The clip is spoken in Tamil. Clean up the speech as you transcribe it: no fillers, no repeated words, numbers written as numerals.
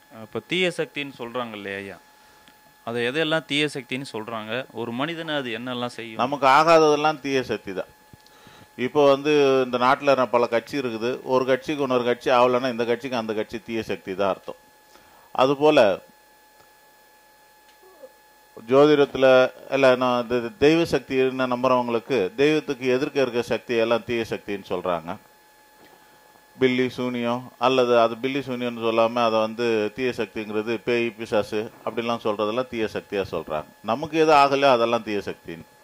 இப்போ தீய சக்தின்னு சொல்கிறாங்க இல்லையா ஐயா, அதை எதையெல்லாம் தீய சக்தின்னு சொல்கிறாங்க? ஒரு மனிதனை அது என்னெல்லாம் செய்யும்? நமக்கு ஆகாததெல்லாம் தீய சக்தி தான். இப்போ வந்து இந்த நாட்டில் பல கட்சி இருக்குது. ஒரு கட்சிக்கு இன்னொரு கட்சி ஆகலைன்னா இந்த கட்சிக்கு அந்த கட்சி தீய சக்தி தான் அர்த்தம். அதுபோல் ஜோதிடத்தில் இல்லை நான் தெய்வ சக்தின்னு நம்புறவங்களுக்கு தெய்வத்துக்கு எதிர்க்க இருக்க சக்தி எல்லாம் தீய சக்தின்னு சொல்கிறாங்க. பில்லி சூனியம், அல்லது அது பில்லி சூனியம்னு சொல்லாமல் அதை வந்து தீய சக்திங்கிறது பேய் பிசாசு அப்படிலாம் சொல்கிறதெல்லாம் தீய சக்தியாக சொல்கிறாங்க. நமக்கு எது ஆகலையோ அதெல்லாம் தீய சக்தின்னு.